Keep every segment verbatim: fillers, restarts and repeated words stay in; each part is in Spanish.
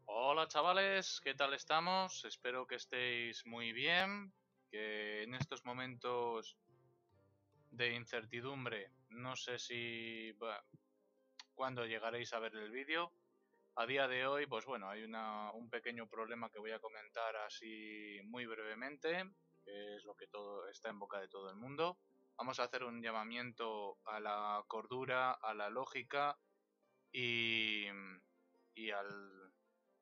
Hola chavales, ¿qué tal estamos? Espero que estéis muy bien, que en estos momentos de incertidumbre, no sé si bueno, cuándo llegaréis a ver el vídeo. A día de hoy, pues bueno, hay una, un pequeño problema que voy a comentar así muy brevemente, que es lo que todo está en boca de todo el mundo. Vamos a hacer un llamamiento a la cordura, a la lógica y, y al,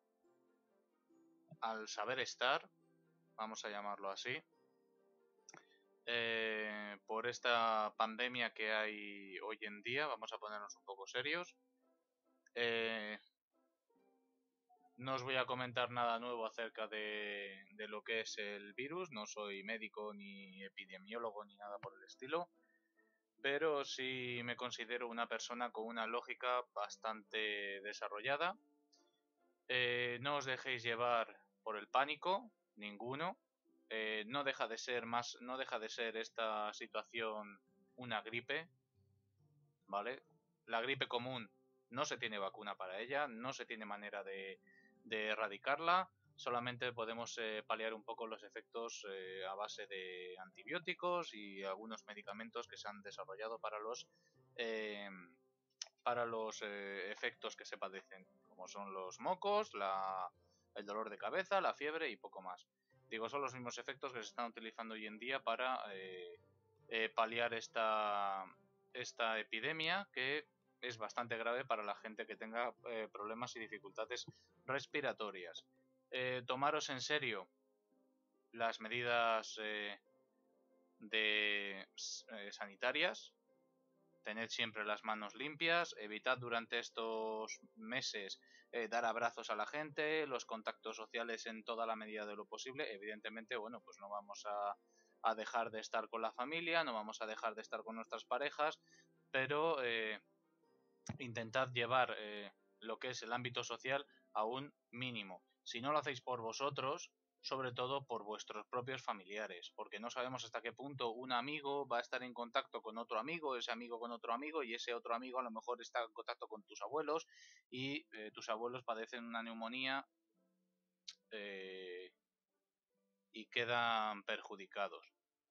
al saber estar, vamos a llamarlo así, eh, por esta pandemia que hay hoy en día. Vamos a ponernos un poco serios. Eh, no os voy a comentar nada nuevo acerca de, de lo que es el virus. No soy médico ni epidemiólogo ni nada por el estilo, pero sí me considero una persona con una lógica bastante desarrollada. Eh, no os dejéis llevar por el pánico, ninguno. Eh, no deja de ser más, no deja de ser esta situación una gripe, ¿vale? La gripe común no se tiene vacuna para ella, no se tiene manera de, de erradicarla, solamente podemos eh, paliar un poco los efectos eh, a base de antibióticos y algunos medicamentos que se han desarrollado para los eh, para los eh, efectos que se padecen, como son los mocos, la, el dolor de cabeza, la fiebre y poco más. Digo, son los mismos efectos que se están utilizando hoy en día para eh, eh, paliar esta, esta epidemia, que es bastante grave para la gente que tenga eh, problemas y dificultades respiratorias. Eh, tomaros en serio las medidas eh, de eh, sanitarias. Tened siempre las manos limpias, evitad durante estos meses eh, dar abrazos a la gente, los contactos sociales en toda la medida de lo posible. Evidentemente, bueno, pues no vamos a, a dejar de estar con la familia, no vamos a dejar de estar con nuestras parejas, pero eh, intentad llevar eh, lo que es el ámbito social a un mínimo. Si no lo hacéis por vosotros, sobre todo por vuestros propios familiares, porque no sabemos hasta qué punto un amigo va a estar en contacto con otro amigo, ese amigo con otro amigo, y ese otro amigo a lo mejor está en contacto con tus abuelos y eh, tus abuelos padecen una neumonía eh, y quedan perjudicados.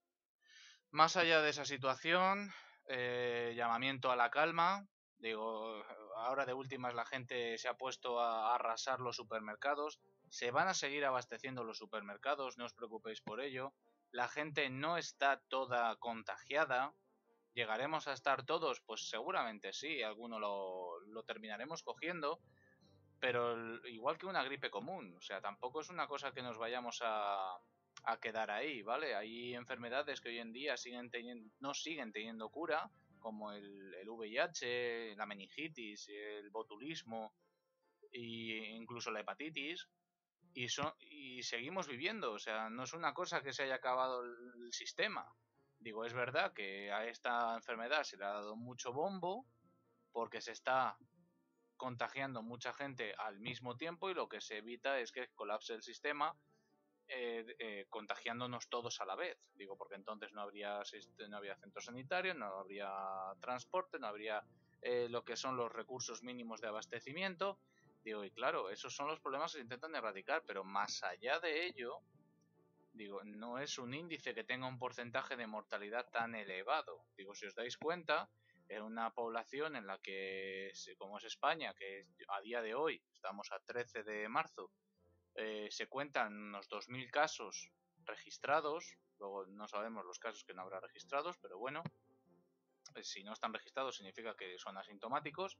Más allá de esa situación, eh, llamamiento a la calma. Digo, ahora de últimas la gente se ha puesto a arrasar los supermercados. Se van a seguir abasteciendo los supermercados, no os preocupéis por ello. La gente no está toda contagiada. ¿Llegaremos a estar todos? Pues seguramente sí, alguno lo, lo terminaremos cogiendo, pero el, igual que una gripe común, o sea, tampoco es una cosa que nos vayamos a, a quedar ahí, ¿vale? Hay enfermedades que hoy en día siguen teniendo, no siguen teniendo cura, como el, el V I H, la meningitis, el botulismo e incluso la hepatitis, y, son, y seguimos viviendo, o sea, no es una cosa que se haya acabado el sistema. Digo, es verdad que a esta enfermedad se le ha dado mucho bombo porque se está contagiando mucha gente al mismo tiempo y lo que se evita es que colapse el sistema eh, eh, contagiándonos todos a la vez. Digo, porque entonces no habría, no habría centros sanitarios, no habría transporte, no habría eh, lo que son los recursos mínimos de abastecimiento. Digo, y claro, esos son los problemas que se intentan erradicar, pero más allá de ello, digo, no es un índice que tenga un porcentaje de mortalidad tan elevado. Digo, si os dais cuenta, en una población en la que, como es España, que a día de hoy, estamos a trece de marzo, eh, se cuentan unos dos mil casos registrados, luego no sabemos los casos que no habrá registrados, pero bueno, eh, si no están registrados significa que son asintomáticos.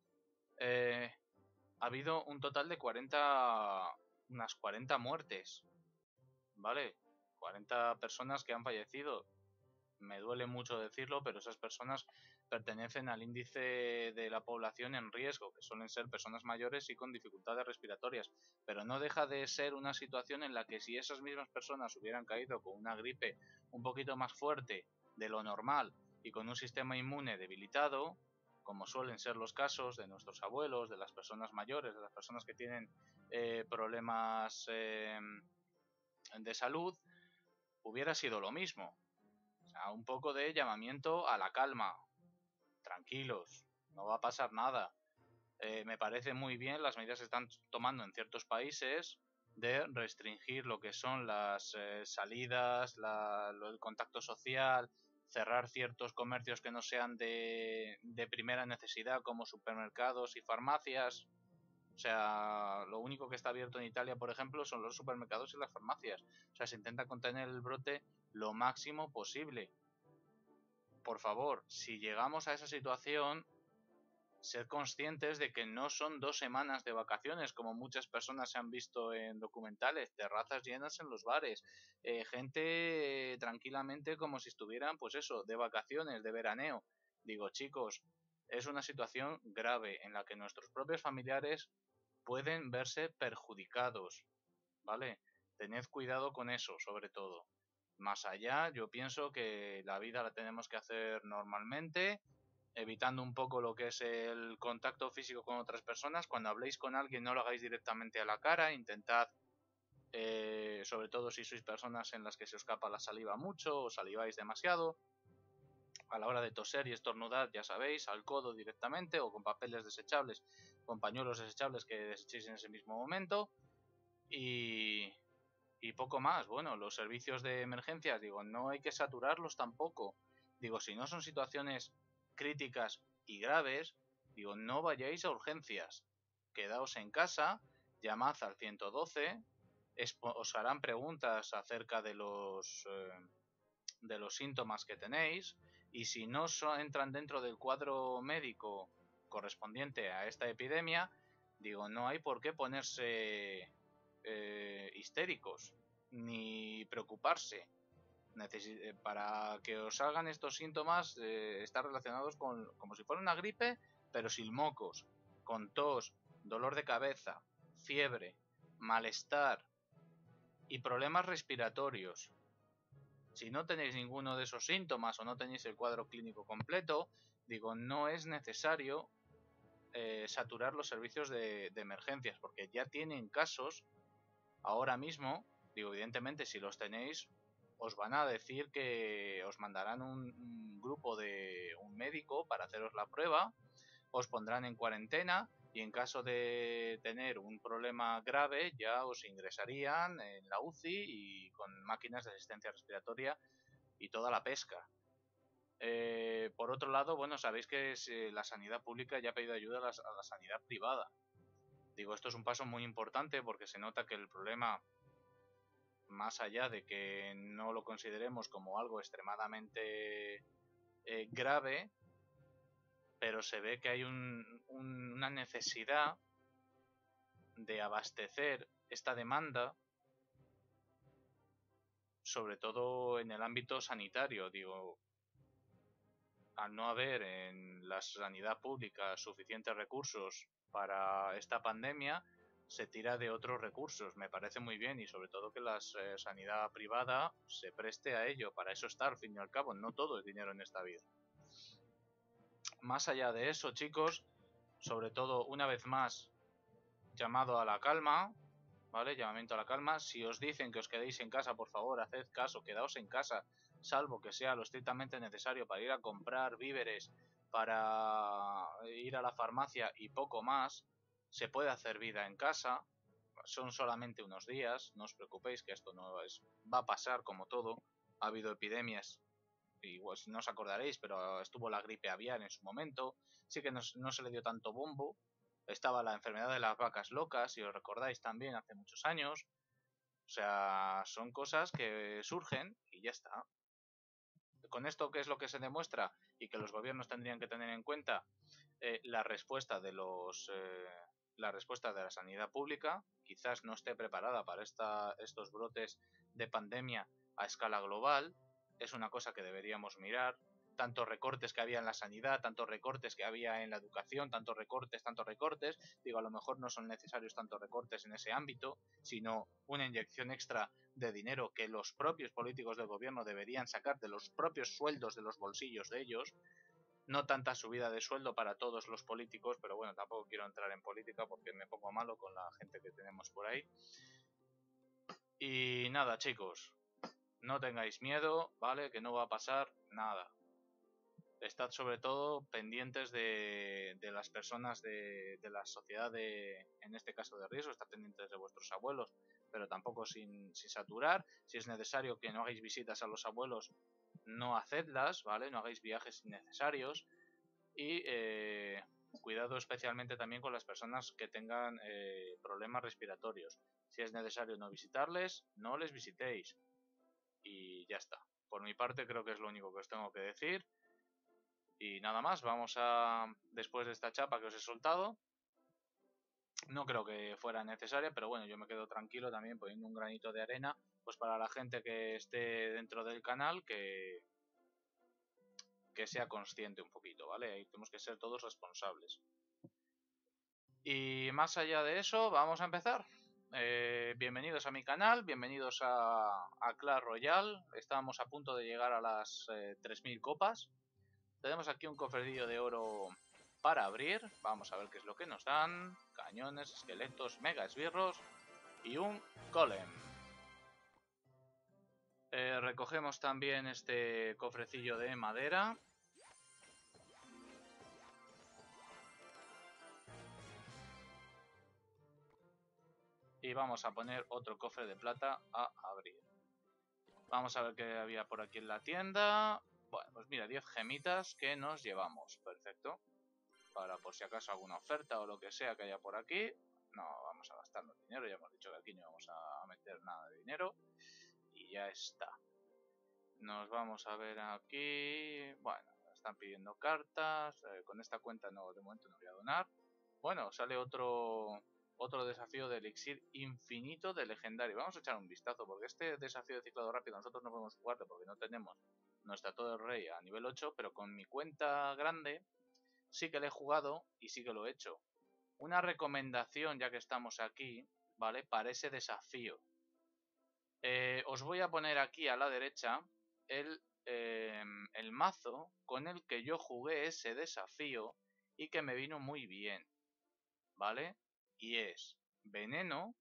Eh, ha habido un total de cuarenta, unas cuarenta muertes, ¿vale? cuarenta personas que han fallecido. Me duele mucho decirlo, pero esas personas pertenecen al índice de la población en riesgo, que suelen ser personas mayores y con dificultades respiratorias. Pero no deja de ser una situación en la que si esas mismas personas hubieran caído con una gripe un poquito más fuerte de lo normal y con un sistema inmune debilitado, como suelen ser los casos de nuestros abuelos, de las personas mayores, de las personas que tienen eh, problemas eh, de salud, hubiera sido lo mismo. O sea, un poco de llamamiento a la calma. Tranquilos, no va a pasar nada. Eh, me parece muy bien las medidas que están tomando en ciertos países de restringir lo que son las eh, salidas, la, lo, el contacto social, cerrar ciertos comercios que no sean de, de primera necesidad como supermercados y farmacias. O sea, lo único que está abierto en Italia, por ejemplo, son los supermercados y las farmacias. O sea, se intenta contener el brote lo máximo posible. Por favor, si llegamos a esa situación, sed conscientes de que no son dos semanas de vacaciones, como muchas personas se han visto en documentales, terrazas llenas en los bares, eh, gente eh, tranquilamente como si estuvieran, pues eso, de vacaciones, de veraneo. Digo, chicos, es una situación grave en la que nuestros propios familiares pueden verse perjudicados, ¿vale? Tened cuidado con eso, sobre todo. Más allá, yo pienso que la vida la tenemos que hacer normalmente, evitando un poco lo que es el contacto físico con otras personas. Cuando habléis con alguien, no lo hagáis directamente a la cara, intentad, eh, sobre todo si sois personas en las que se os escapa la saliva mucho o saliváis demasiado, a la hora de toser y estornudar, ya sabéis, al codo directamente o con papeles desechables, con pañuelos desechables que desechéis en ese mismo momento. Y, y poco más. Bueno, los servicios de emergencias, digo, no hay que saturarlos tampoco. Digo, si no son situaciones críticas y graves, digo, no vayáis a urgencias. Quedaos en casa, llamad al ciento doce, os harán preguntas acerca de los eh, de los síntomas que tenéis, y si no so entran dentro del cuadro médico correspondiente a esta epidemia, digo, no hay por qué ponerse eh, histéricos ni preocuparse. Necesi para que os salgan estos síntomas, eh, están relacionados con como si fuera una gripe, pero sin mocos, con tos, dolor de cabeza, fiebre, malestar y problemas respiratorios. Si no tenéis ninguno de esos síntomas o no tenéis el cuadro clínico completo, digo, no es necesario eh, saturar los servicios de, de emergencias, porque ya tienen casos ahora mismo. Digo, evidentemente, si los tenéis, os van a decir que os mandarán un, un grupo de un médico para haceros la prueba, os pondrán en cuarentena y en caso de tener un problema grave ya os ingresarían en la U C I y con máquinas de asistencia respiratoria y toda la pesca. Eh, por otro lado, bueno, sabéis que es, eh, la sanidad pública ya ha pedido ayuda a la, a la sanidad privada. Digo, esto es un paso muy importante porque se nota que el problema, más allá de que no lo consideremos como algo extremadamente eh, grave, pero se ve que hay un, un, una necesidad de abastecer esta demanda, sobre todo en el ámbito sanitario. Digo, al no haber en la sanidad pública suficientes recursos para esta pandemia, se tira de otros recursos. Me parece muy bien y sobre todo que la eh, sanidad privada se preste a ello. Para eso está, al fin y al cabo. No todo es dinero en esta vida. Más allá de eso, chicos, sobre todo, una vez más, llamado a la calma, ¿vale? Llamamiento a la calma. Si os dicen que os quedéis en casa, por favor, haced caso, quedaos en casa, salvo que sea lo estrictamente necesario para ir a comprar víveres, para ir a la farmacia y poco más. Se puede hacer vida en casa, son solamente unos días, no os preocupéis que esto no es, va a pasar como todo. Ha habido epidemias, igual no os acordaréis, pero estuvo la gripe aviar en su momento, sí que no, no se le dio tanto bombo. Estaba la enfermedad de las vacas locas, si os recordáis también, hace muchos años. O sea, son cosas que surgen y ya está. Con esto, ¿qué es lo que se demuestra? Y que los gobiernos tendrían que tener en cuenta eh, la respuesta de los eh, la respuesta de la sanidad pública quizás no esté preparada para esta, estos brotes de pandemia a escala global. Es una cosa que deberíamos mirar. Tantos recortes que había en la sanidad, tantos recortes que había en la educación, tantos recortes, tantos recortes. Digo, a lo mejor no son necesarios tantos recortes en ese ámbito, sino una inyección extra de dinero que los propios políticos del gobierno deberían sacar de los propios sueldos de los bolsillos de ellos. No tanta subida de sueldo para todos los políticos, pero bueno, tampoco quiero entrar en política porque me pongo malo con la gente que tenemos por ahí. Y nada, chicos, no tengáis miedo, ¿vale? Que no va a pasar nada. estad sobre todo pendientes de, de las personas de, de la sociedad, de, en este caso de riesgo, estad pendientes de vuestros abuelos, pero tampoco sin, sin saturar. Si es necesario que no hagáis visitas a los abuelos, no hacedlas, ¿vale? No hagáis viajes innecesarios. Y eh, cuidado especialmente también con las personas que tengan eh, problemas respiratorios. Si es necesario no visitarles, no les visitéis. Y ya está. Por mi parte creo que es lo único que os tengo que decir. Y nada más, vamos a, después de esta chapa que os he soltado, no creo que fuera necesaria, pero bueno, yo me quedo tranquilo también poniendo un granito de arena, pues para la gente que esté dentro del canal, que, que sea consciente un poquito, ¿vale? Ahí tenemos que ser todos responsables. Y más allá de eso, vamos a empezar. Eh, bienvenidos a mi canal, bienvenidos a, a Clash Royale. Estamos a punto de llegar a las eh, tres mil copas. Tenemos aquí un cofrecillo de oro para abrir. Vamos a ver qué es lo que nos dan. Cañones, esqueletos, mega esbirros y un golem. Eh, recogemos también este cofrecillo de madera. Y vamos a poner otro cofre de plata a abrir. Vamos a ver qué había por aquí en la tienda. Bueno, pues mira, diez gemitas que nos llevamos. Perfecto. Para por si acaso alguna oferta o lo que sea que haya por aquí. No vamos a gastarnos dinero. Ya hemos dicho que aquí no vamos a meter nada de dinero. Y ya está. Nos vamos a ver aquí. Bueno, están pidiendo cartas. Eh, con esta cuenta no, de momento no voy a donar. Bueno, sale otro... Otro desafío de elixir infinito de legendario. Vamos a echar un vistazo, porque este desafío de ciclado rápido nosotros no podemos jugarlo porque no tenemos nuestra Torre del Rey a nivel ocho, pero con mi cuenta grande sí que le he jugado y sí que lo he hecho. Una recomendación, ya que estamos aquí, ¿vale? Para ese desafío. Eh, os voy a poner aquí a la derecha el, eh, el mazo con el que yo jugué ese desafío y que me vino muy bien, ¿vale? Y es Veneno,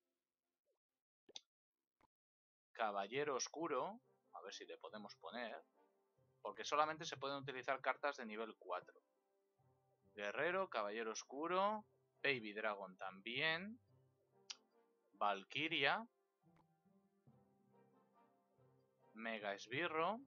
Caballero Oscuro, a ver si le podemos poner, porque solamente se pueden utilizar cartas de nivel cuatro. Guerrero, Caballero Oscuro, Baby Dragon también, Valkyria, Mega Esbirro,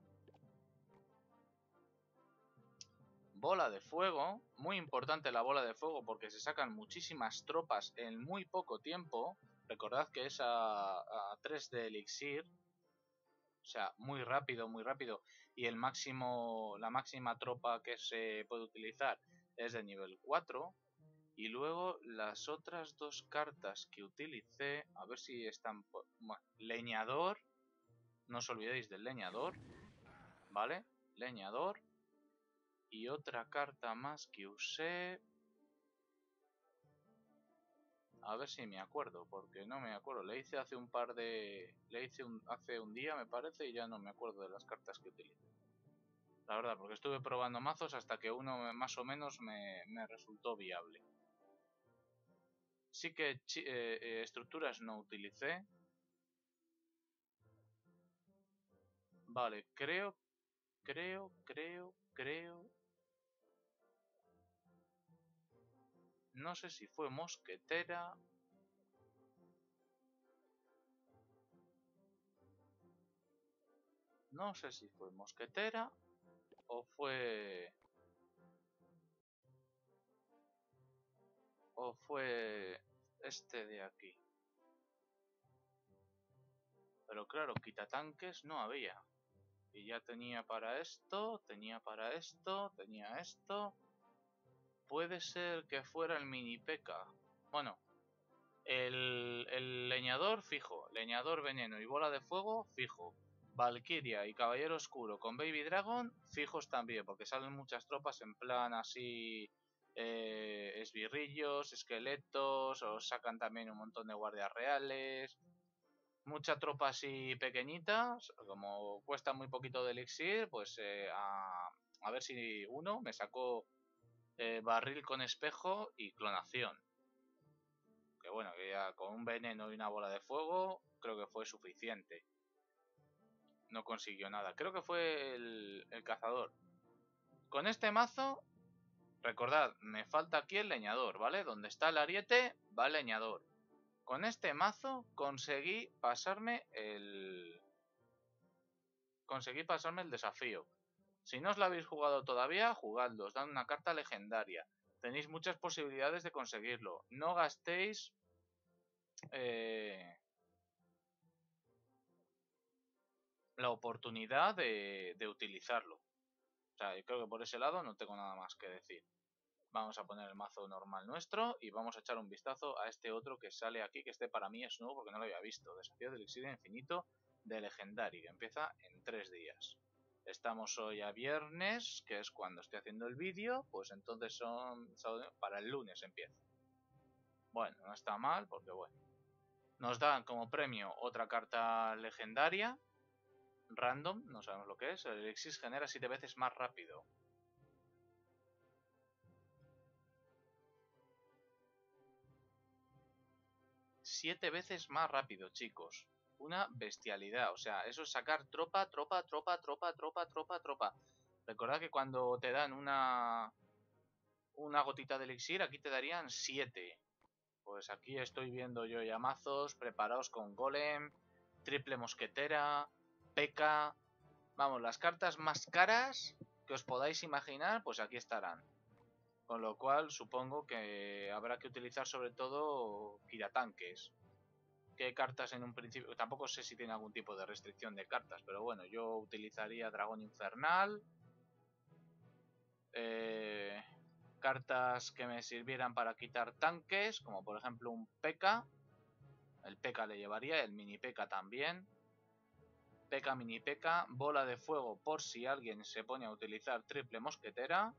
Bola de Fuego, muy importante la bola de fuego porque se sacan muchísimas tropas en muy poco tiempo. Recordad que es a, a tres de elixir, o sea, muy rápido, muy rápido. Y el máximo, la máxima tropa que se puede utilizar es de nivel cuatro. Y luego las otras dos cartas que utilicé, a ver si están... Bueno, leñador, no os olvidéis del leñador, ¿vale? Leñador. Y otra carta más que usé... A ver si me acuerdo, porque no me acuerdo. Le hice hace un par de... Le hice un... hace un día, me parece, y ya no me acuerdo de las cartas que utilicé. La verdad, porque estuve probando mazos hasta que uno más o menos me, me resultó viable. Sí que eh, eh, estructuras no utilicé. Vale, creo, creo, creo, creo... No sé si fue mosquetera. No sé si fue mosquetera o fue... O fue este de aquí. Pero claro, quitatanques no había. Y ya tenía para esto, tenía para esto, tenía esto. Puede ser que fuera el mini P.E.K.K.A. Bueno, el, el leñador fijo, leñador veneno y bola de fuego fijo. Valkyria y Caballero Oscuro con Baby Dragon fijos también, porque salen muchas tropas en plan así... Eh, esbirrillos, esqueletos, os sacan también un montón de guardias reales. Mucha tropa así pequeñita, como cuesta muy poquito de elixir, pues eh, a, a ver si uno me sacó eh, barril con espejo y clonación. Que bueno, que ya con un veneno y una bola de fuego creo que fue suficiente. No consiguió nada. Creo que fue el, el cazador. Con este mazo, recordad, me falta aquí el leñador, ¿vale? Donde está el ariete, va el leñador. Con este mazo conseguí pasarme el... Conseguí pasarme el desafío. Si no os lo habéis jugado todavía, jugadlo. Os dan una carta legendaria. Tenéis muchas posibilidades de conseguirlo. No gastéis... Eh, la oportunidad de, de utilizarlo. O sea, yo creo que por ese lado no tengo nada más que decir. Vamos a poner el mazo normal nuestro y vamos a echar un vistazo a este otro que sale aquí, que este para mí es nuevo porque no lo había visto. Desafío del elixir infinito de Legendary, que empieza en tres días. Estamos hoy a viernes, que es cuando estoy haciendo el vídeo, pues entonces son para el lunes empieza. Bueno, no está mal porque bueno. Nos dan como premio otra carta legendaria, random, no sabemos lo que es. El elixir genera siete veces más rápido. Siete veces más rápido, chicos. Una bestialidad. O sea, eso es sacar tropa, tropa, tropa, tropa, tropa, tropa, tropa. Recordad que cuando te dan una una gotita de elixir, aquí te darían siete. Pues aquí estoy viendo yo ya mazos preparados con golem, triple mosquetera, P K. Vamos, las cartas más caras que os podáis imaginar, pues aquí estarán. Con lo cual supongo que habrá que utilizar sobre todo giratanques. ¿Qué cartas en un principio? Tampoco sé si tiene algún tipo de restricción de cartas, pero bueno, yo utilizaría dragón infernal. Eh, cartas que me sirvieran para quitar tanques, como por ejemplo un P K. El P K le llevaría, el mini P K también. P K, mini P K, bola de fuego por si alguien se pone a utilizar triple mosquetera.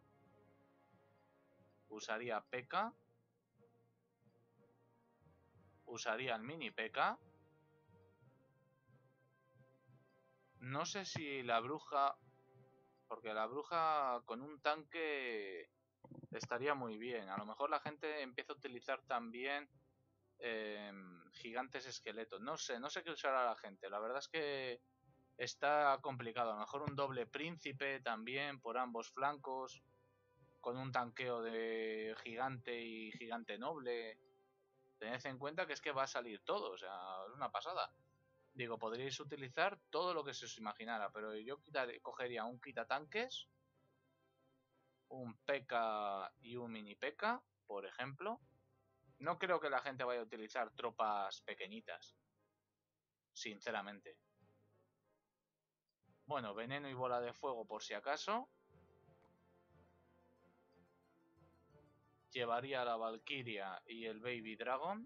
Usaría P K. Usaría el mini P K. No sé si la bruja... Porque la bruja con un tanque estaría muy bien. A lo mejor la gente empieza a utilizar también eh, gigantes esqueletos. No sé, no sé qué usará la gente. La verdad es que está complicado. A lo mejor un doble príncipe también por ambos flancos. Con un tanqueo de gigante y gigante noble. Tened en cuenta que es que va a salir todo. O sea, es una pasada. Digo, podríais utilizar todo lo que se os imaginara. Pero yo quitaré, cogería un quitatanques, un P K y un mini P K, por ejemplo. No creo que la gente vaya a utilizar tropas pequeñitas, sinceramente. Bueno, veneno y bola de fuego por si acaso. Llevaría la Valkyria y el Baby Dragon.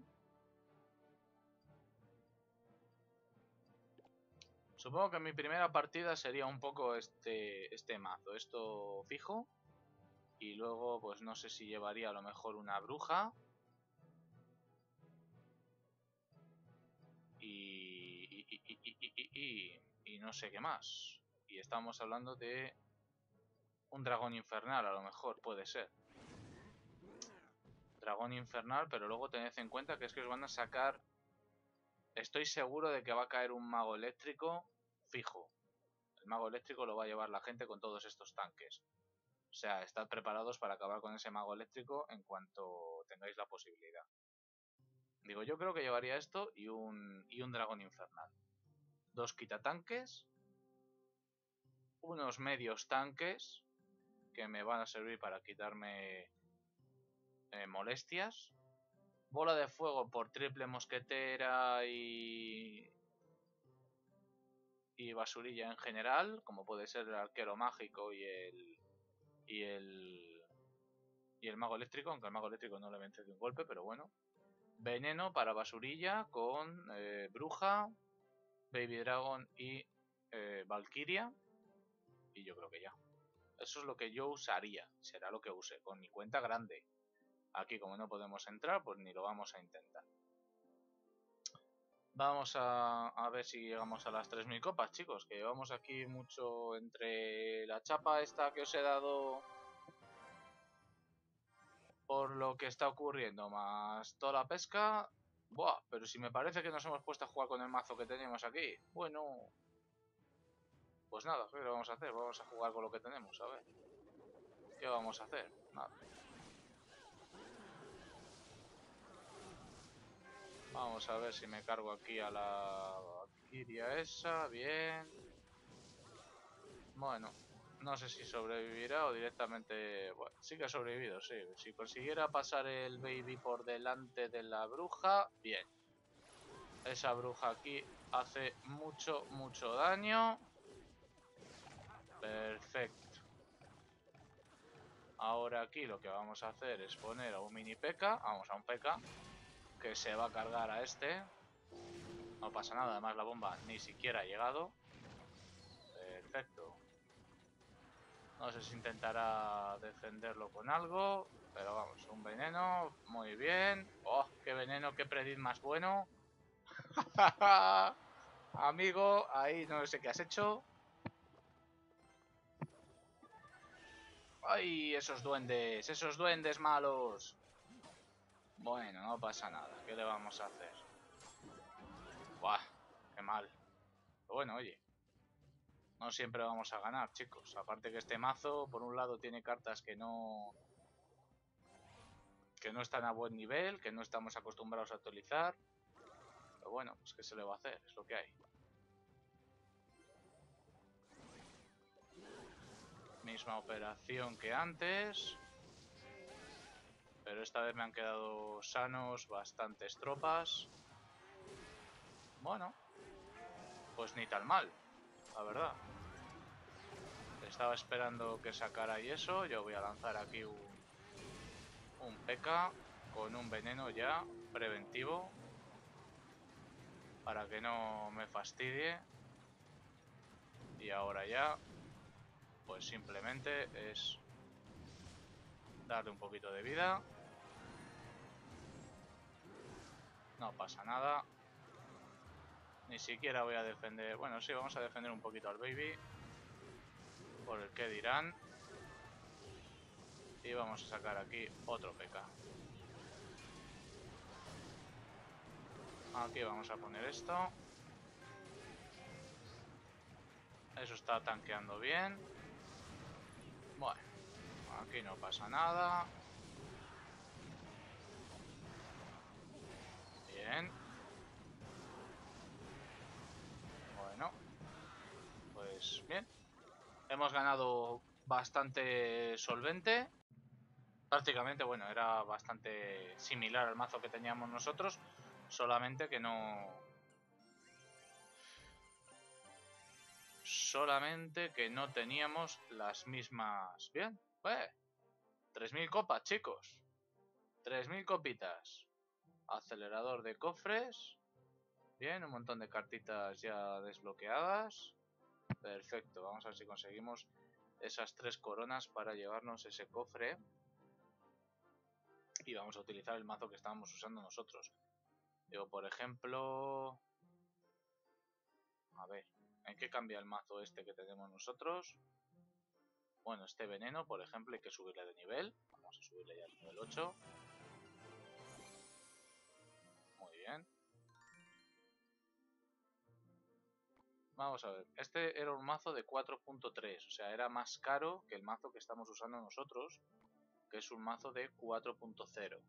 Supongo que mi primera partida sería un poco este, este mazo, esto fijo. Y luego, pues no sé si llevaría a lo mejor una bruja. Y, y, y, y, y, y, y no sé qué más. Y estamos hablando de un dragón infernal, a lo mejor, puede ser. Dragón infernal, pero luego tened en cuenta que es que os van a sacar... Estoy seguro de que va a caer un mago eléctrico fijo. El mago eléctrico lo va a llevar la gente con todos estos tanques. O sea, estad preparados para acabar con ese mago eléctrico en cuanto tengáis la posibilidad. Digo, yo creo que llevaría esto y un, y un dragón infernal. Dos quitatanques. Unos medios tanques que me van a servir para quitarme eh, molestias. Bola de fuego por triple mosquetera y... y basurilla en general, como puede ser el arquero mágico y el... y el... y el mago eléctrico, aunque al mago eléctrico no le vence de un golpe, pero bueno. Veneno para basurilla con eh, bruja, Baby Dragon y eh, Valkyria. Y yo creo que ya. Eso es lo que yo usaría, será lo que use, con mi cuenta grande. Aquí como no podemos entrar, pues ni lo vamos a intentar. Vamos a, a ver si llegamos a las tres mil copas, chicos. Que llevamos aquí mucho entre la chapa esta que os he dado por lo que está ocurriendo, más toda la pesca. Buah, pero si me parece que nos hemos puesto a jugar con el mazo que tenemos aquí. Bueno, pues nada, ¿qué le vamos a hacer? Vamos a jugar con lo que tenemos, a ver. ¿Qué vamos a hacer? Nada. Vamos a ver si me cargo aquí a la Valkyria esa. Bien. Bueno, no sé si sobrevivirá o directamente... Bueno, sí que ha sobrevivido, sí. Si consiguiera pasar el baby por delante de la bruja, bien. Esa bruja aquí hace mucho, mucho daño. Perfecto. Ahora aquí lo que vamos a hacer es poner a un mini P K. Vamos a un P K. Que se va a cargar a este. No pasa nada, además la bomba ni siquiera ha llegado. Perfecto. No sé si intentará defenderlo con algo. Pero vamos, un veneno. Muy bien. ¡Oh, qué veneno, qué prediz más bueno! Amigo, ahí no sé qué has hecho. ¡Ay, esos duendes! ¡Esos duendes malos! Bueno, no pasa nada. ¿Qué le vamos a hacer? ¡Buah! ¡Qué mal! Pero bueno, oye. No siempre vamos a ganar, chicos. Aparte que este mazo, por un lado, tiene cartas que no... que no están a buen nivel, que no estamos acostumbrados a utilizar. Pero bueno, pues qué se le va a hacer, es lo que hay. Misma operación que antes. Pero esta vez me han quedado sanos bastantes tropas. Bueno, pues ni tan mal, la verdad. Estaba esperando que sacara y eso. Yo voy a lanzar aquí un, un P K con un veneno ya preventivo. Para que no me fastidie. Y ahora ya, pues simplemente es darle un poquito de vida. No pasa nada. Ni siquiera voy a defender... Bueno, sí, vamos a defender un poquito al baby. Por el que dirán. Y vamos a sacar aquí otro P K. Aquí vamos a poner esto. Eso está tanqueando bien. Bueno, aquí no pasa nada. Bien. Bueno. Pues bien. Hemos ganado bastante solvente. Prácticamente, bueno, era bastante similar al mazo que teníamos nosotros. Solamente que no... Solamente que no teníamos las mismas... Bien, pues... tres mil copas, chicos. tres mil copitas. Acelerador de cofres. Bien, un montón de cartitas ya desbloqueadas. Perfecto, vamos a ver si conseguimos esas tres coronas para llevarnos ese cofre. Y vamos a utilizar el mazo que estábamos usando nosotros. Yo, por ejemplo... A ver, ¿en qué cambia el mazo este que tenemos nosotros? Bueno, este veneno, por ejemplo, hay que subirle de nivel. Vamos a subirle ya al nivel ocho. Muy bien. Vamos a ver, este era un mazo de cuatro punto tres, o sea, era más caro que el mazo que estamos usando nosotros, que es un mazo de cuatro punto cero.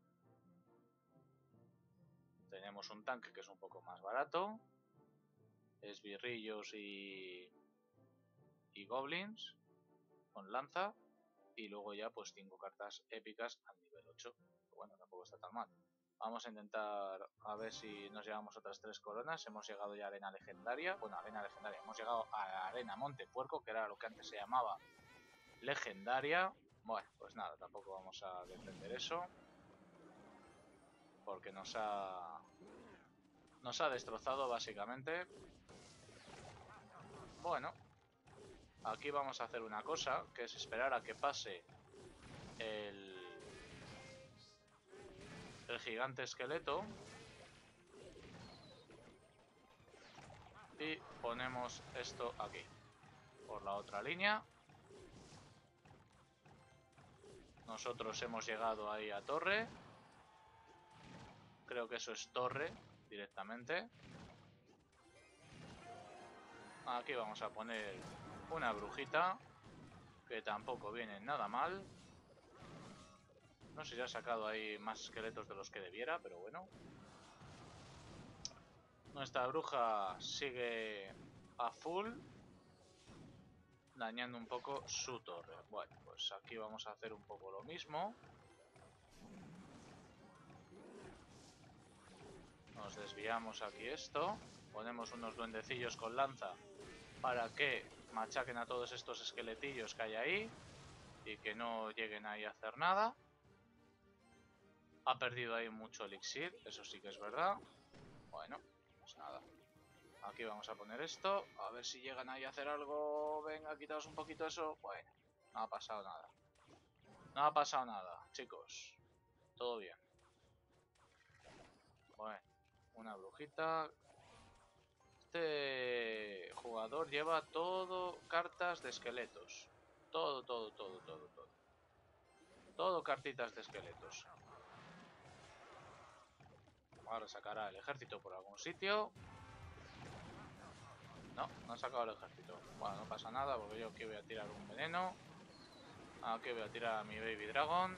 Tenemos un tanque que es un poco más barato, esbirrillos y, y goblins con lanza, y luego ya pues cinco cartas épicas al nivel ocho. Bueno, tampoco está tan mal. Vamos a intentar a ver si nos llevamos otras tres coronas. Hemos llegado ya a arena legendaria. Bueno, arena legendaria. Hemos llegado a la arena Monte Puerco, que era lo que antes se llamaba legendaria. Bueno, pues nada, tampoco vamos a defender eso. Porque nos ha... Nos ha destrozado básicamente. Bueno. Aquí vamos a hacer una cosa, que es esperar a que pase el... el gigante esqueleto. Y ponemos esto aquí. Por la otra línea. Nosotros hemos llegado ahí a torre. Creo que eso es torre directamente. Aquí vamos a poner una brujita. que tampoco viene nada mal. No sé si ha sacado ahí más esqueletos de los que debiera, pero bueno. Nuestra bruja sigue a full, dañando un poco su torre. Bueno, pues aquí vamos a hacer un poco lo mismo. Nos desviamos aquí esto. Ponemos unos duendecillos con lanza para que machaquen a todos estos esqueletillos que hay ahí y que no lleguen ahí a hacer nada. Ha perdido ahí mucho elixir, eso sí que es verdad. Bueno, pues nada. Aquí vamos a poner esto, a ver si llegan ahí a hacer algo. Venga, quitaos un poquito eso. Bueno, no ha pasado nada. No ha pasado nada, chicos. Todo bien. Bueno, una brujita. Este jugador lleva todo cartas de esqueletos. Todo, todo, todo, todo, todo. Todo cartitas de esqueletos. Ahora sacará el ejército por algún sitio. No, no ha sacado el ejército. Bueno, no pasa nada porque yo aquí voy a tirar un veneno. Aquí voy a tirar a mi Baby Dragon.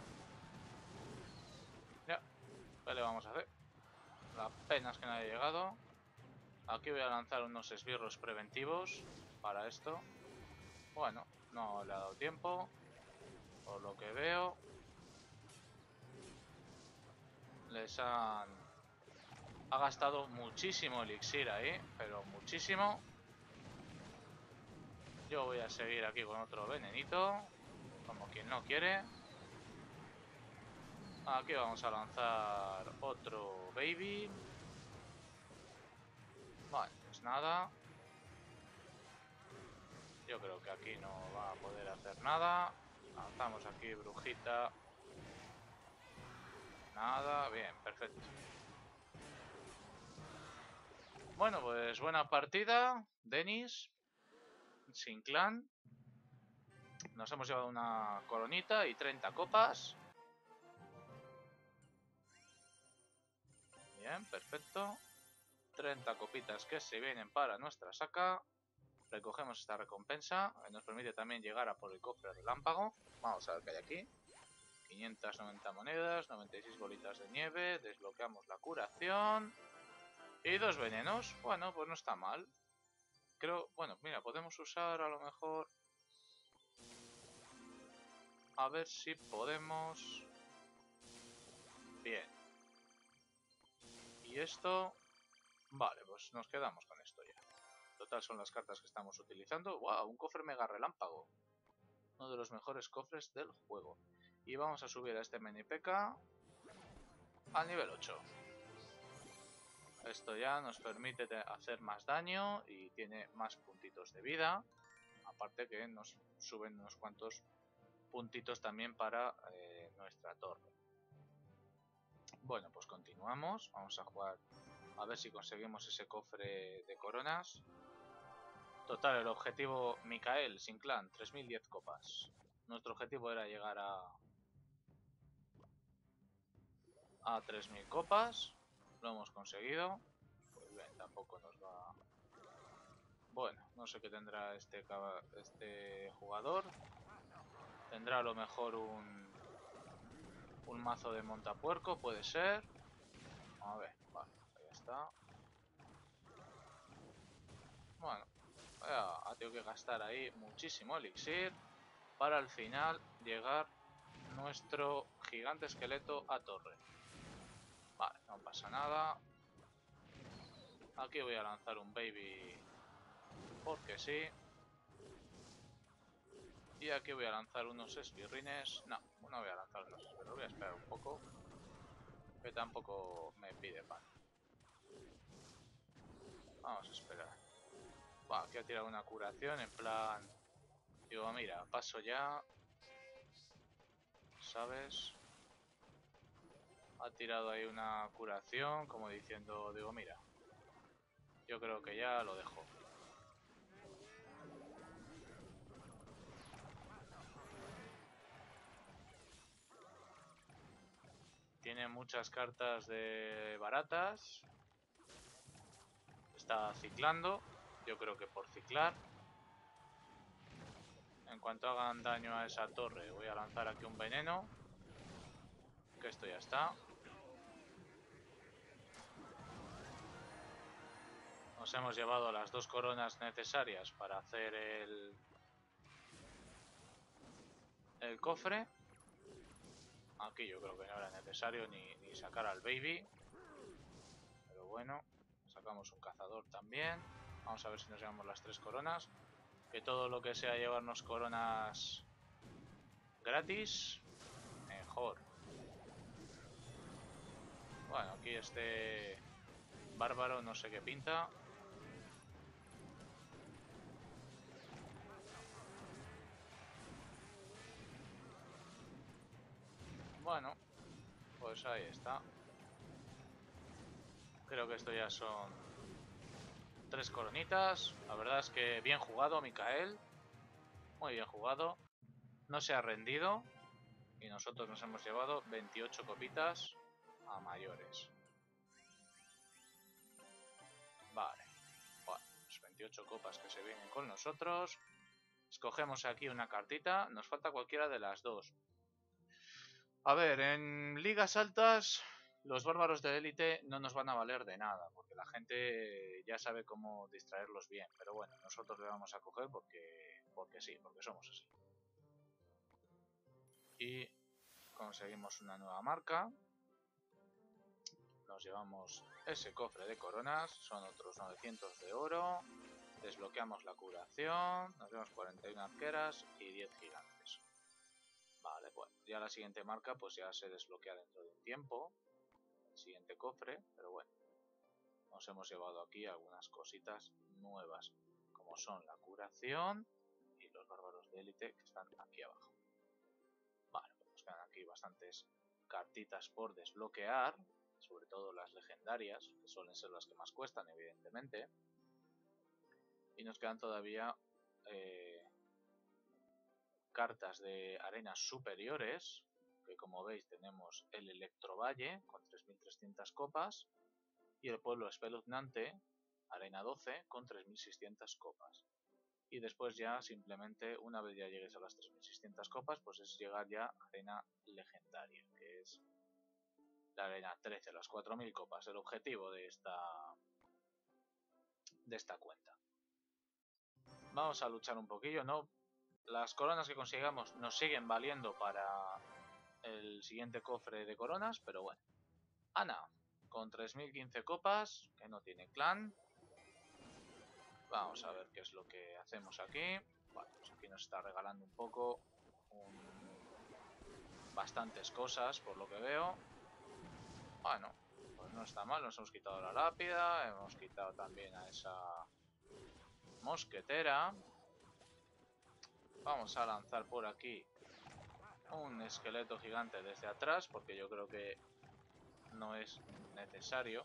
Ya, ¿qué le vamos a hacer? La pena es que no haya llegado. Aquí voy a lanzar unos esbirros preventivos para esto. Bueno, no le ha dado tiempo. Por lo que veo. Les han... Ha gastado muchísimo elixir ahí, pero muchísimo. Yo voy a seguir aquí con otro venenito, como quien no quiere. Aquí vamos a lanzar otro baby. Vale, pues nada. Yo creo que aquí no va a poder hacer nada. Lanzamos aquí brujita. Nada, bien, perfecto. Bueno, pues buena partida, Denis. Sin clan. Nos hemos llevado una coronita y treinta copas. Bien, perfecto. treinta copitas que se vienen para nuestra saca. Recogemos esta recompensa. Que nos permite también llegar a por el cofre relámpago. Vamos a ver qué hay aquí. quinientas noventa monedas, noventa y seis bolitas de nieve. Desbloqueamos la curación. Y dos venenos. Bueno, pues no está mal. Creo, bueno, mira, podemos usar a lo mejor... A ver si podemos... Bien. Y esto... Vale, pues nos quedamos con esto ya. Total son las cartas que estamos utilizando. ¡Wow! Un cofre mega relámpago. Uno de los mejores cofres del juego. Y vamos a subir a este mini P K al nivel ocho. Esto ya nos permite hacer más daño y tiene más puntitos de vida. Aparte que nos suben unos cuantos puntitos también para eh, nuestra torre. Bueno, pues continuamos. Vamos a jugar a ver si conseguimos ese cofre de coronas. Total, el objetivo Micael sin clan, tres mil diez copas. Nuestro objetivo era llegar a a tres mil copas. Lo hemos conseguido. Pues bien, tampoco nos va... Bueno, no sé qué tendrá este, este jugador. Tendrá a lo mejor un... Un mazo de montapuerco, puede ser. A ver, vale, ahí está. Bueno, ha tenido que gastar ahí muchísimo elixir para al final llegar nuestro gigante esqueleto a torre. Vale, no pasa nada. Aquí voy a lanzar un baby porque sí. Y aquí voy a lanzar unos esbirrines. No, no voy a lanzar unos esbirrines, voy a esperar un poco. Que tampoco me pide pan. Vamos a esperar. Va, aquí ha tirado una curación en plan... Digo, mira, paso ya. ¿Sabes? Ha tirado ahí una curación como diciendo, digo, mira. Yo creo que ya lo dejo. Tiene muchas cartas de baratas. Está ciclando. Yo creo que por ciclar. En cuanto hagan daño a esa torre, voy a lanzar aquí un veneno. Que esto ya está. Nos hemos llevado las dos coronas necesarias para hacer el, el cofre. Aquí yo creo que no era necesario ni, ni sacar al baby. Pero bueno, sacamos un cazador también. Vamos a ver si nos llevamos las tres coronas. Que todo lo que sea llevarnos coronas gratis, mejor. Bueno, aquí este bárbaro no sé qué pinta. Bueno, pues ahí está. Creo que esto ya son tres coronitas. La verdad es que bien jugado, Micael. Muy bien jugado. No se ha rendido. Y nosotros nos hemos llevado veintiocho copitas a mayores. Vale. Bueno, pues veintiocho copas que se vienen con nosotros. Escogemos aquí una cartita. Nos falta cualquiera de las dos. A ver, en ligas altas los bárbaros de élite no nos van a valer de nada, porque la gente ya sabe cómo distraerlos bien. Pero bueno, nosotros le vamos a coger porque, porque sí, porque somos así. Y conseguimos una nueva marca. Nos llevamos ese cofre de coronas, son otros novecientos de oro. Desbloqueamos la curación, nos llevamos cuarenta y una arqueras y diez gigantes. Vale, bueno, ya la siguiente marca pues ya se desbloquea dentro de un tiempo. El siguiente cofre, pero bueno. Nos hemos llevado aquí algunas cositas nuevas, como son la curación y los bárbaros de élite que están aquí abajo. Vale, pues nos quedan aquí bastantes cartitas por desbloquear, sobre todo las legendarias, que suelen ser las que más cuestan, evidentemente. Y nos quedan todavía eh, cartas de arenas superiores, que como veis tenemos el Electrovalle con tres mil trescientas copas y el pueblo espeluznante, arena doce, con tres mil seiscientas copas. Y después ya simplemente, una vez ya llegues a las tres mil seiscientas copas, pues es llegar ya a arena legendaria, que es la arena trece, las cuatro mil copas, el objetivo de esta, de esta cuenta. Vamos a luchar un poquillo, ¿no? Las coronas que consigamos nos siguen valiendo para el siguiente cofre de coronas, pero bueno. Ana, con tres mil quince copas, que no tiene clan. Vamos a ver qué es lo que hacemos aquí. Bueno, pues aquí nos está regalando un poco. Un... bastantes cosas, por lo que veo. Bueno, pues no está mal. Nos hemos quitado la lápida. Hemos quitado también a esa mosquetera. Vamos a lanzar por aquí un esqueleto gigante desde atrás, porque yo creo que no es necesario.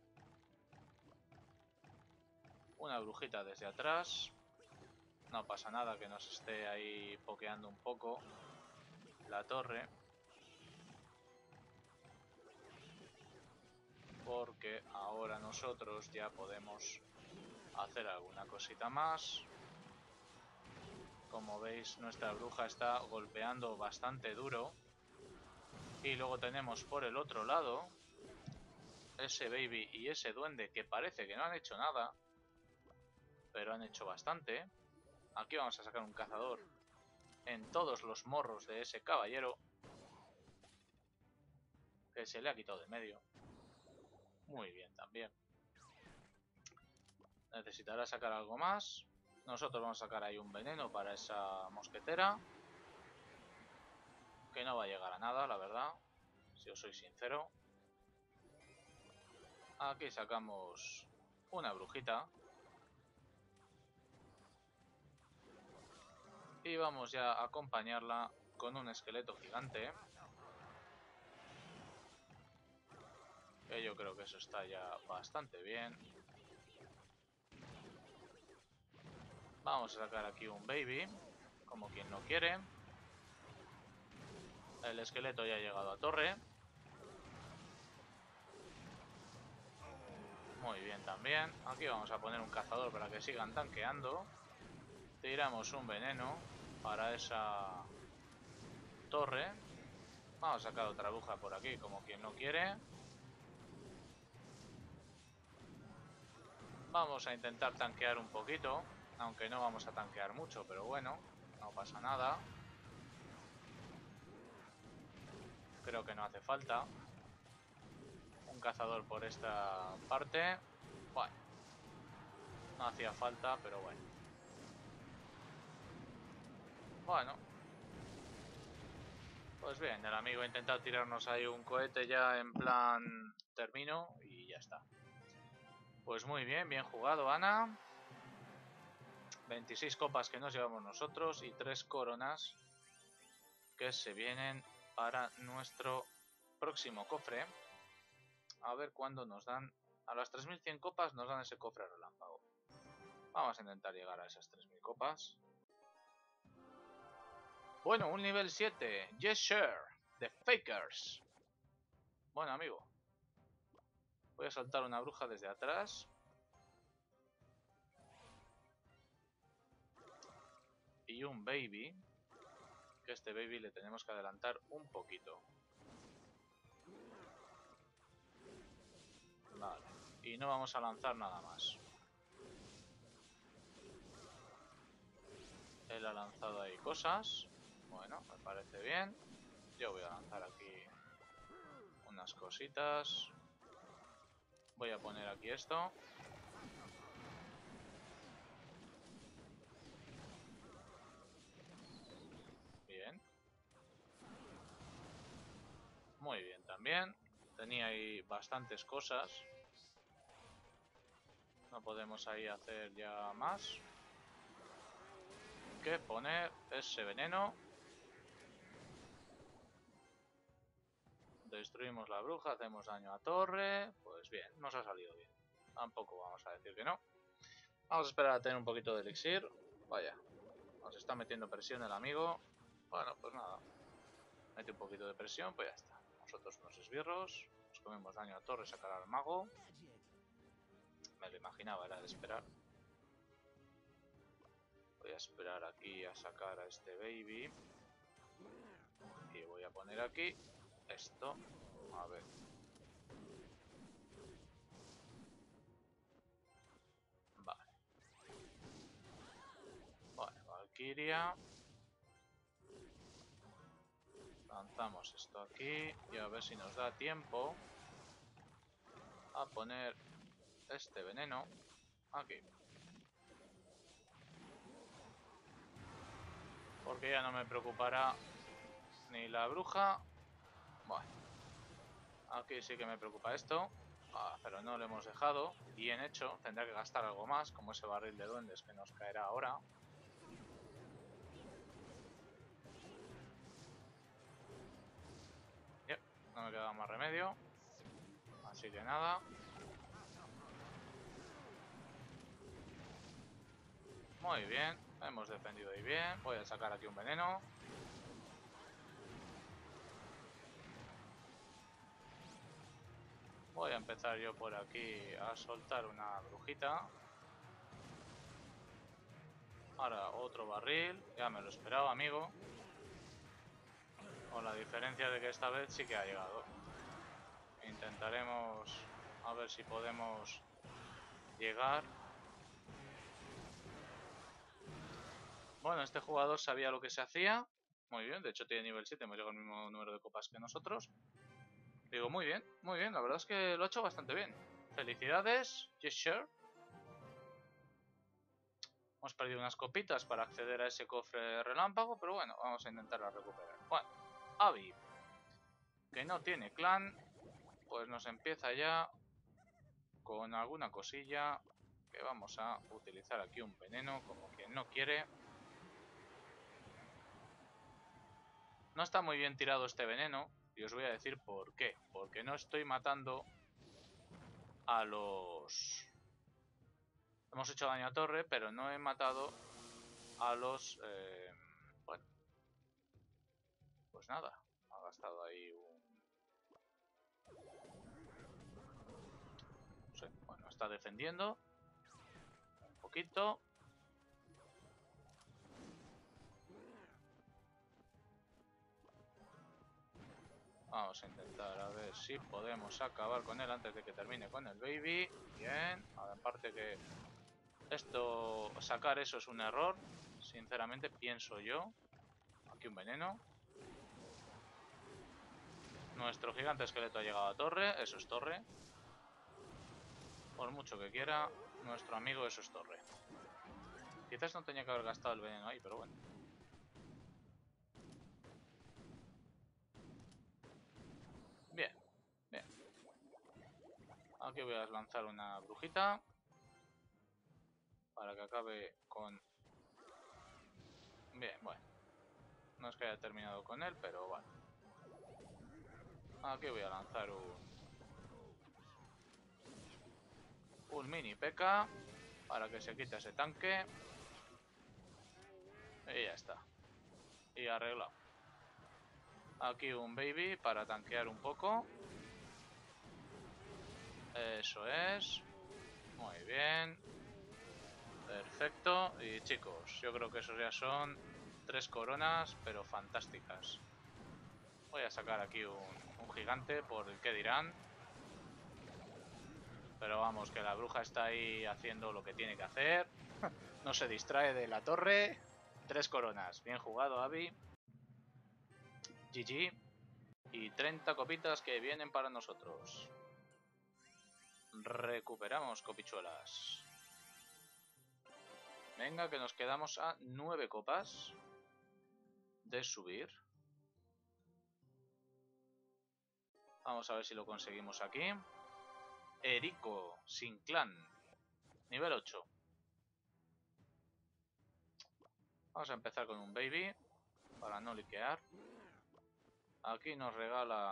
Una brujita desde atrás. No pasa nada que nos esté ahí pokeando un poco la torre. Porque ahora nosotros ya podemos hacer alguna cosita más. Como veis, nuestra bruja está golpeando bastante duro. Y luego tenemos por el otro lado ese baby y ese duende que parece que no han hecho nada, pero han hecho bastante. Aquí vamos a sacar un cazador en todos los morros de ese caballero, que se le ha quitado de medio. Muy bien también. Necesitará sacar algo más. Nosotros vamos a sacar ahí un veneno para esa mosquetera, que no va a llegar a nada, la verdad, si os soy sincero. Aquí sacamos una brujita. Y vamos ya a acompañarla con un esqueleto gigante. Que yo creo que eso está ya bastante bien. Vamos a sacar aquí un baby, como quien no quiere. El esqueleto ya ha llegado a torre. Muy bien también. Aquí vamos a poner un cazador para que sigan tanqueando. Tiramos un veneno. para esa torre. Vamos a sacar otra bruja por aquí, como quien no quiere. Vamos a intentar tanquear un poquito, aunque no vamos a tanquear mucho, pero bueno, no pasa nada. Creo que no hace falta un cazador por esta parte. Bueno, no hacía falta, pero bueno. Bueno. Pues bien, el amigo ha intentado tirarnos ahí un cohete ya en plan termino y ya está. Pues muy bien, bien jugado, Ana. veintiséis copas que nos llevamos nosotros y tres coronas que se vienen para nuestro próximo cofre. A ver cuándo nos dan. A las tres mil cien copas nos dan ese cofre relámpago. Vamos a intentar llegar a esas tres mil copas. Bueno, un nivel siete. Yes, sure. The Fakers. Bueno, amigo. Voy a soltar una bruja desde atrás. Y un baby. Que este baby le tenemos que adelantar un poquito. Vale. Y no vamos a lanzar nada más. Él ha lanzado ahí cosas. Bueno, me parece bien. Yo voy a lanzar aquí unas cositas. Voy a poner aquí esto. Bien. Muy bien también. Tenía ahí bastantes cosas. No podemos ahí hacer ya más que poner ese veneno. Destruimos la bruja, hacemos daño a torre. Pues bien, nos ha salido bien. Tampoco vamos a decir que no. Vamos a esperar a tener un poquito de elixir. Vaya, nos está metiendo presión el amigo. Bueno, pues nada. Mete un poquito de presión, pues ya está. Nosotros unos esbirros. Nos comemos daño a torre, sacar al mago. Me lo imaginaba, era de esperar. Voy a esperar aquí a sacar a este baby. Y voy a poner aquí esto. A ver. Vale. Vale, Valkyria. Lanzamos esto aquí. Y a ver si nos da tiempo a poner este veneno aquí. Porque ya no me preocupará ni la bruja. Bueno. Aquí sí que me preocupa esto. Ah, pero no lo hemos dejado. Bien hecho. Tendrá que gastar algo más, como ese barril de duendes que nos caerá ahora. Yep, no me queda más remedio. Así que nada. Muy bien. Hemos defendido ahí bien. Voy a sacar aquí un veneno. Voy a empezar yo por aquí a soltar una brujita. Ahora otro barril. Ya me lo esperaba, amigo. Con la diferencia de que esta vez sí que ha llegado. Intentaremos a ver si podemos llegar. Bueno, este jugador sabía lo que se hacía. Muy bien, de hecho tiene nivel siete, hemos llegado al mismo número de copas que nosotros. Digo, muy bien, muy bien, la verdad es que lo ha hecho bastante bien. Felicidades, yes sure. Hemos perdido unas copitas para acceder a ese cofre relámpago, pero bueno, vamos a intentarla recuperar. Bueno, Abby, que no tiene clan, pues nos empieza ya con alguna cosilla que vamos a utilizar aquí un veneno, como quien no quiere. No está muy bien tirado este veneno, y os voy a decir por qué. Porque no estoy matando a los... Hemos hecho daño a torre, pero no he matado a los... Eh... Bueno. Pues nada, ha gastado ahí un... No sé, bueno, está defendiendo. Un poquito. Vamos a intentar a ver si podemos acabar con él antes de que termine con el baby. Bien, aparte que esto, sacar eso es un error, sinceramente pienso yo. Aquí un veneno. Nuestro gigante esqueleto ha llegado a torre, eso es torre. Por mucho que quiera, nuestro amigo eso es torre. Quizás no tenía que haber gastado el veneno ahí, pero bueno. Bien, bien. Aquí voy a lanzar una brujita. Para que acabe con... Bien, bueno. No es que haya terminado con él, pero bueno. Aquí voy a lanzar un... Un mini P K. Para que se quite ese tanque. Y ya está. Y arreglado. Aquí un baby para tanquear un poco. Eso es. Muy bien. Perfecto. Y chicos, yo creo que esos ya son tres coronas, pero fantásticas. Voy a sacar aquí un, un gigante por el que dirán. Pero vamos, que la bruja está ahí haciendo lo que tiene que hacer. No se distrae de la torre. Tres coronas. Bien jugado, Abby. G G. Y treinta copitas que vienen para nosotros. Recuperamos copichuelas. Venga, que nos quedamos a nueve copas de subir. Vamos a ver si lo conseguimos aquí. Erico, sin clan. Nivel ocho. Vamos a empezar con un baby. Para no liquear. Aquí nos regala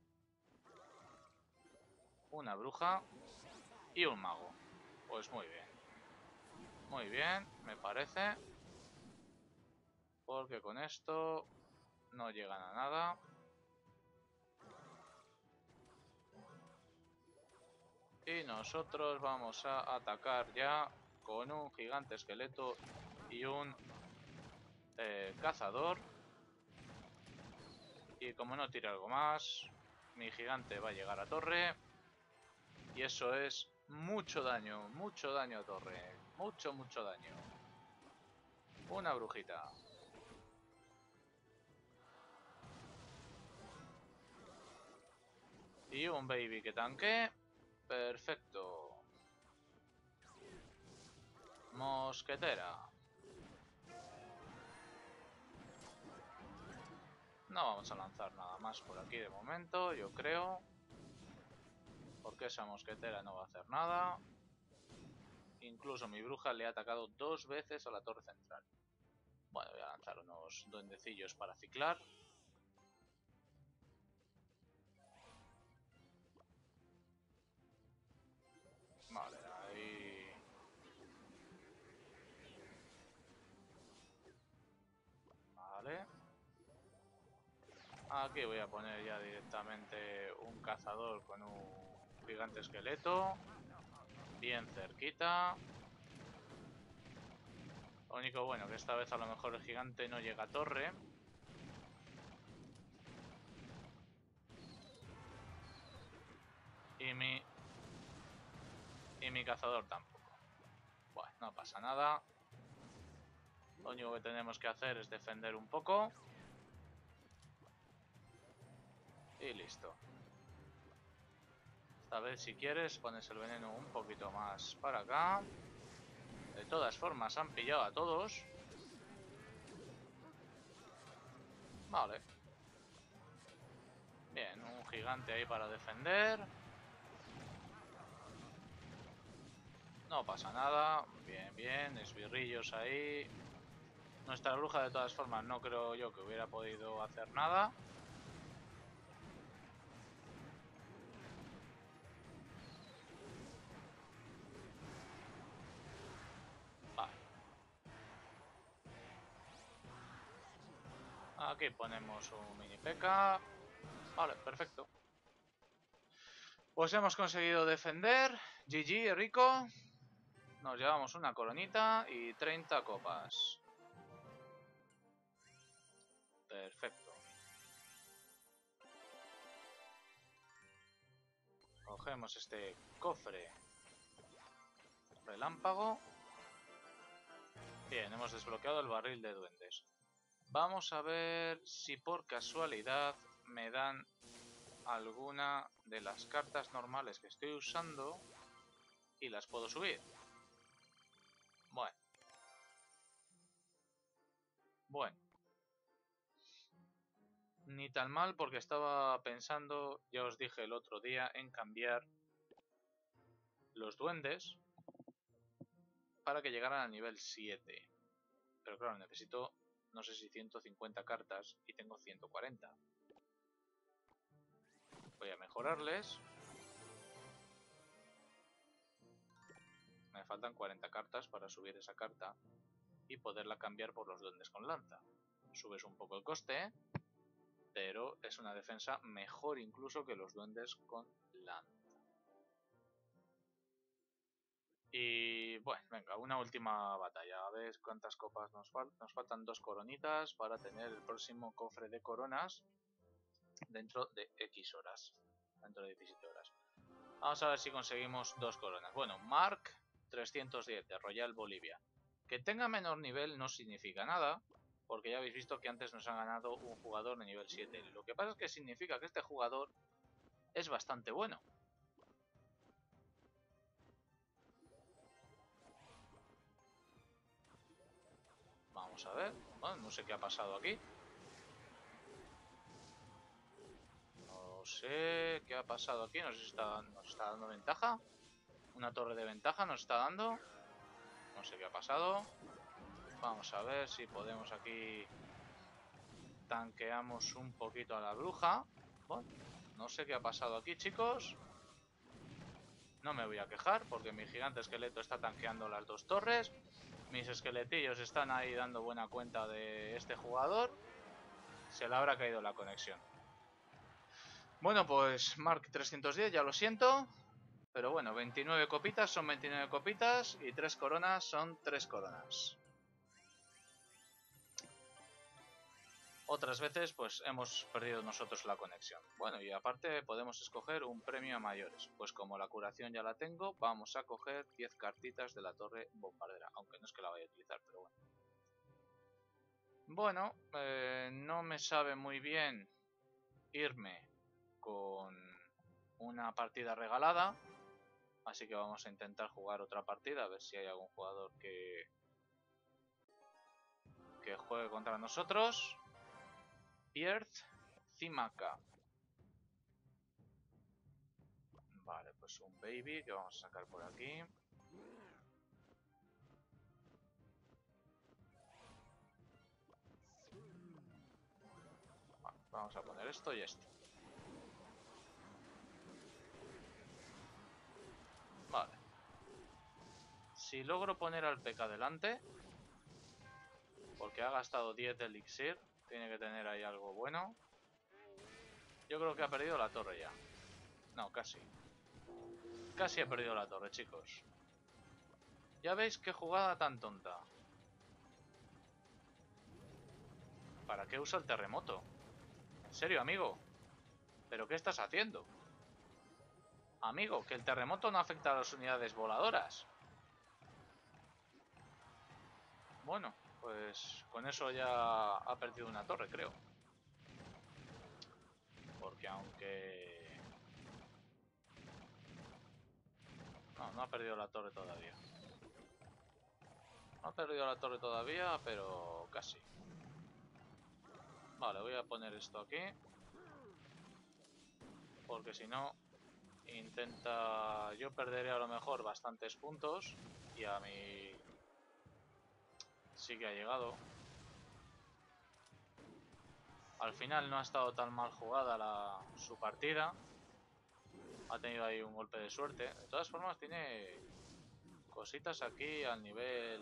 una bruja y un mago. Pues muy bien. Muy bien, me parece. Porque con esto no llegan a nada. Y nosotros vamos a atacar ya con un gigante esqueleto y un eh, cazador. Y como no tire algo más, mi gigante va a llegar a torre. Y eso es mucho daño, mucho daño a torre. Mucho, mucho daño. Una brujita. Y un baby que tanque. Perfecto. Mosquetera. No vamos a lanzar nada más por aquí de momento, yo creo. Porque esa mosquetera no va a hacer nada. Incluso mi bruja le ha atacado dos veces a la torre central. Bueno, voy a lanzar unos duendecillos para ciclar. Vale, ahí... Vale. Aquí voy a poner ya directamente un cazador con un gigante esqueleto. Bien cerquita. Lo único bueno que esta vez a lo mejor el gigante no llega a torre. Y mi... Y mi cazador tampoco. Bueno, no pasa nada. Lo único que tenemos que hacer es defender un poco. Y listo. Esta vez si quieres pones el veneno un poquito más para acá. De todas formas han pillado a todos. Vale. Bien, un gigante ahí para defender. No pasa nada. Bien, bien, esbirrillos ahí. Nuestra bruja de todas formas no creo yo que hubiera podido hacer nada. Vale. Aquí ponemos un mini P K. Vale, perfecto. Pues hemos conseguido defender. G G, Rico. Nos llevamos una coronita y treinta copas. Perfecto. cogemos este cofre relámpago. Bien, hemos desbloqueado el barril de duendes. Vamos a ver si por casualidad me dan alguna de las cartas normales que estoy usando y las puedo subir. Bueno. Bueno. Ni tan mal, porque estaba pensando, ya os dije el otro día, en cambiar los duendes para que llegaran al nivel siete. Pero claro, necesito, no sé si ciento cincuenta cartas y tengo ciento cuarenta. Voy a mejorarles. Me faltan cuarenta cartas para subir esa carta y poderla cambiar por los duendes con lanza. Subes un poco el coste, pero es una defensa mejor incluso que los duendes con lanza. Y bueno, venga, una última batalla. A ver cuántas copas nos faltan. Nos faltan dos coronitas para tener el próximo cofre de coronas dentro de X horas. Dentro de diecisiete horas. Vamos a ver si conseguimos dos coronas. Bueno, Mark trescientos diez de Royal Bolivia. Que tenga menor nivel no significa nada, porque ya habéis visto que antes nos ha ganado un jugador de nivel siete. Lo que pasa es que significa que este jugador es bastante bueno. Vamos a ver. Bueno, no sé qué ha pasado aquí. No sé qué ha pasado aquí. Nos está, nos está dando ventaja. Una torre de ventaja nos está dando. No sé qué ha pasado. Vamos a ver si podemos aquí... Tanqueamos un poquito a la bruja. Bueno, no sé qué ha pasado aquí, chicos. No me voy a quejar porque mi gigante esqueleto está tanqueando las dos torres. Mis esqueletillos están ahí dando buena cuenta de este jugador. Se le habrá caído la conexión. Bueno, pues Mark trescientos diez, ya lo siento. Pero bueno, veintinueve copitas son veintinueve copitas y tres coronas son tres coronas. Otras veces pues hemos perdido nosotros la conexión. Bueno, y aparte podemos escoger un premio a mayores. Pues como la curación ya la tengo, vamos a coger diez cartitas de la torre bombardera. Aunque no es que la vaya a utilizar, pero bueno. Bueno, eh, no me sabe muy bien irme con una partida regalada. Así que vamos a intentar jugar otra partida, a ver si hay algún jugador que, que juegue contra nosotros. Pierce Cimaka. Vale, pues un baby que vamos a sacar por aquí. Vale, vamos a poner esto y esto. Vale. Si logro poner al P K delante, porque ha gastado diez de elixir, tiene que tener ahí algo bueno. Yo creo que ha perdido la torre ya. No, casi. Casi he perdido la torre, chicos. Ya veis qué jugada tan tonta. ¿Para qué usa el terremoto? ¿En serio, amigo? ¿Pero qué estás haciendo? Amigo, que el terremoto no afecta a las unidades voladoras. Bueno, pues con eso ya ha perdido una torre, creo. Porque aunque... No, no ha perdido la torre todavía. No ha perdido la torre todavía, pero casi. Vale, voy a poner esto aquí. Porque si no, intenta... Yo perderé a lo mejor bastantes puntos. Y a mí... Sí que ha llegado. Al final no ha estado tan mal jugada la... su partida. Ha tenido ahí un golpe de suerte. De todas formas tiene cositas aquí al nivel...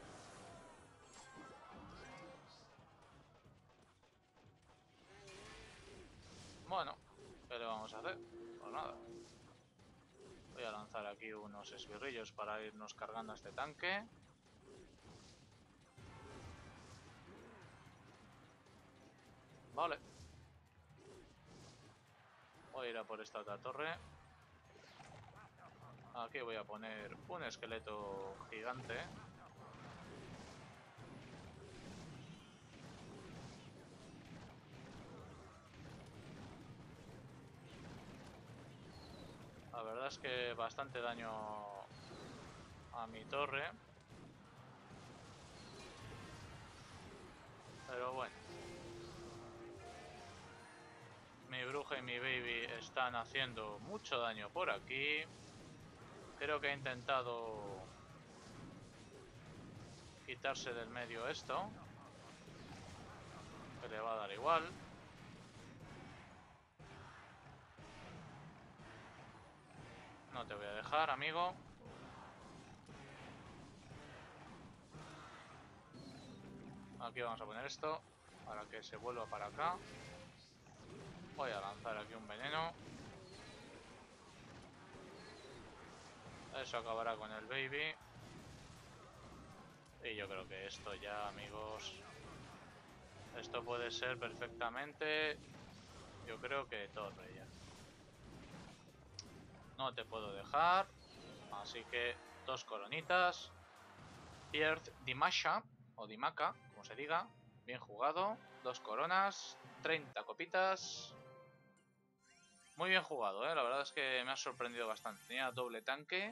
Bueno, ¿qué le vamos a hacer? Pues nada. Voy a lanzar aquí unos esbirrillos para irnos cargando a este tanque. Vale. Voy a ir a por esta otra torre. Aquí voy a poner un esqueleto gigante. La verdad es que bastante daño a mi torre. Pero bueno. Mi bruja y mi baby están haciendo mucho daño por aquí. Creo que he intentado quitarse del medio esto. Que le va a dar igual. No te voy a dejar, amigo. Aquí vamos a poner esto para que se vuelva para acá. Voy a lanzar aquí un veneno. Eso acabará con el baby. Y yo creo que esto ya, amigos, esto puede ser perfectamente, yo creo que torre ya. No te puedo dejar. Así que dos coronitas. Pierd Dimasha, o Dimaka, como se diga. Bien jugado. Dos coronas. treinta copitas. Muy bien jugado, ¿eh? La verdad es que me ha sorprendido bastante. Tenía doble tanque.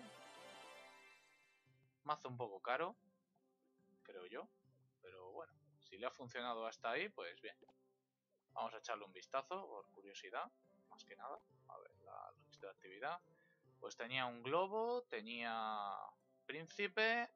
Mazo un poco caro, creo yo. Pero bueno, si le ha funcionado hasta ahí, pues bien. Vamos a echarle un vistazo, por curiosidad. Más que nada. A ver, la lista de actividad. Pues tenía un globo, tenía príncipe,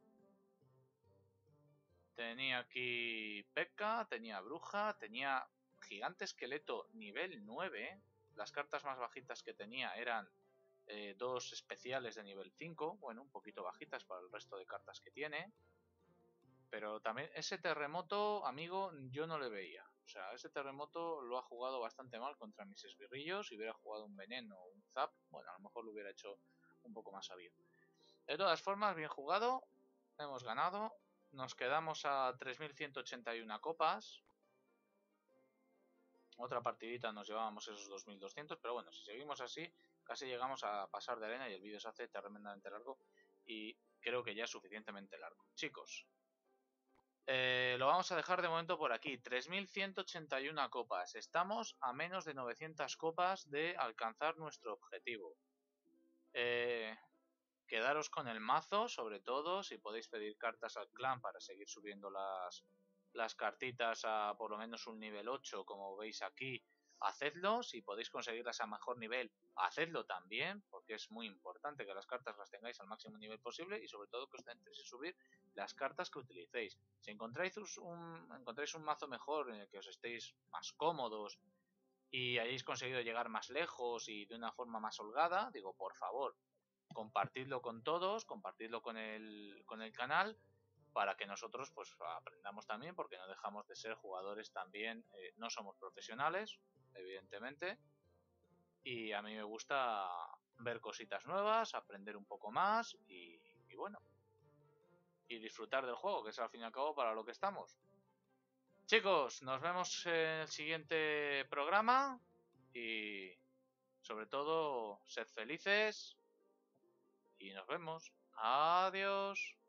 tenía aquí P.E.K.K.A, tenía bruja, tenía gigante esqueleto nivel nueve. Las cartas más bajitas que tenía eran eh, dos especiales de nivel cinco, bueno, un poquito bajitas para el resto de cartas que tiene. Pero también ese terremoto, amigo, yo no le veía. O sea, ese terremoto lo ha jugado bastante mal contra mis esbirrillos. Si hubiera jugado un veneno o un zap, bueno, a lo mejor lo hubiera hecho un poco más sabio. De todas formas, bien jugado. Hemos ganado. Nos quedamos a tres mil ciento ochenta y una copas. Otra partidita nos llevábamos esos dos mil doscientos. Pero bueno, si seguimos así, casi llegamos a pasar de arena y el vídeo se hace tremendamente largo. Y creo que ya es suficientemente largo. Chicos, eh, lo vamos a dejar de momento por aquí. tres mil ciento ochenta y una copas. Estamos a menos de novecientas copas de alcanzar nuestro objetivo. Eh... Quedaros con el mazo, sobre todo, si podéis pedir cartas al clan para seguir subiendo las, las cartitas a por lo menos un nivel ocho, como veis aquí, hacedlo. Si podéis conseguirlas a mejor nivel, hacedlo también, porque es muy importante que las cartas las tengáis al máximo nivel posible y sobre todo que os centréis en subir las cartas que utilicéis. Si encontráis un, encontráis un mazo mejor en el que os estéis más cómodos y hayáis conseguido llegar más lejos y de una forma más holgada, digo, por favor, compartidlo con todos, compartidlo con el, con el canal para que nosotros pues aprendamos también, porque no dejamos de ser jugadores también, eh, no somos profesionales, evidentemente, y a mí me gusta ver cositas nuevas, aprender un poco más y, y bueno, y disfrutar del juego, que es al fin y al cabo para lo que estamos. Chicos, nos vemos en el siguiente programa y sobre todo, sed felices y nos vemos. Adiós.